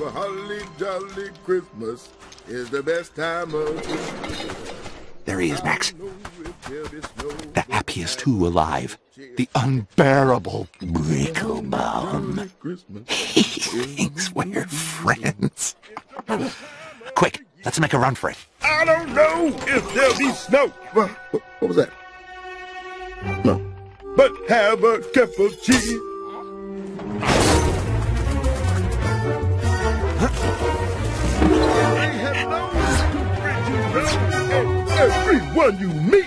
a holly jolly Christmas is the best time of the year. There he is, Max. The happiest who alive. The unbearable Wigglebum. He thinks we're friends. Quick, let's make a run for it. I don't know if there'll be snow. What was that? No. But have a cup of cheese. Everyone you meet.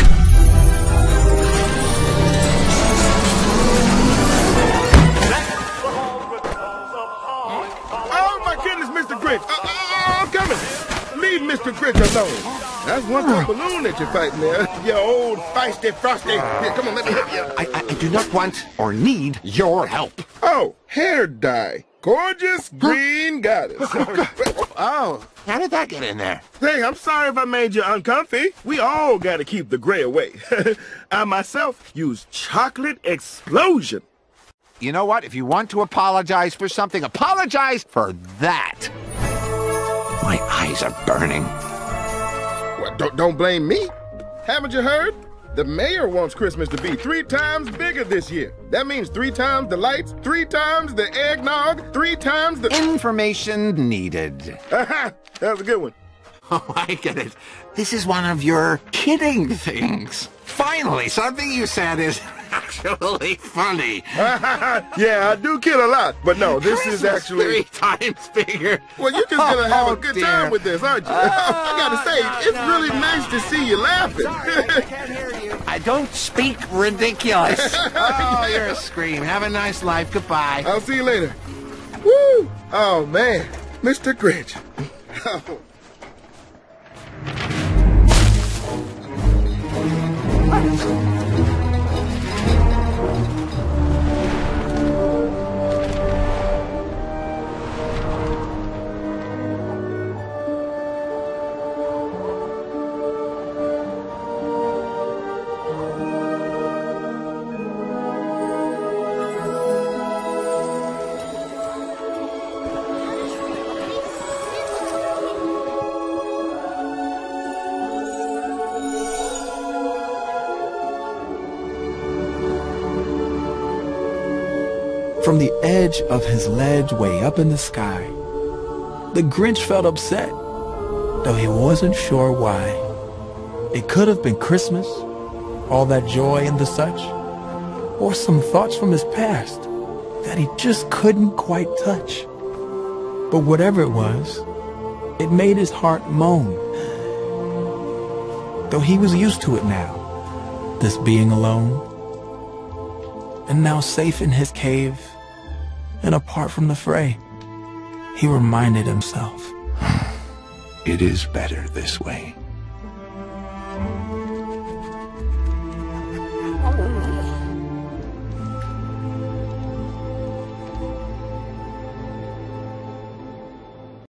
Oh my goodness, Mr. Grinch! I'm coming. Leave Mr. Grinch alone. That's one tough balloon that you're fighting there. You old feisty frosty. Here, come on, let me help you. I do not want or need your help. Oh, hair dye. Gorgeous green goddess. Oh, how did that get in there? Hey, I'm sorry if I made you uncomfy. We all gotta keep the gray away. I myself use chocolate explosion. You know what? If you want to apologize for something, apologize for that. My eyes are burning. Well, don't blame me. Haven't you heard? The mayor wants Christmas to be 3 times bigger this year. That means 3 times the lights, 3 times the eggnog, 3 times the... Information needed. Aha! That was a good one. Oh, I get it. This is one of your kidding things. Finally, something you said is actually funny. Yeah, I do kid a lot, but no, this Christmas is actually 3 times bigger. Well, you're just gonna have a good dear. time with this, aren't you? I gotta say, it's really nice to see you laughing. I can't hear you. I don't speak ridiculous. Oh, you're a scream. Have a nice life. Goodbye. I'll see you later. Woo! Oh man, Mr. Grinch. From the edge of his ledge way up in the sky, the Grinch felt upset, though he wasn't sure why. It could have been Christmas, all that joy and the such, or some thoughts from his past that he just couldn't quite touch. But whatever it was, it made his heart moan, though he was used to it now, this being alone. And now safe in his cave and apart from the fray, he reminded himself, it is better this way.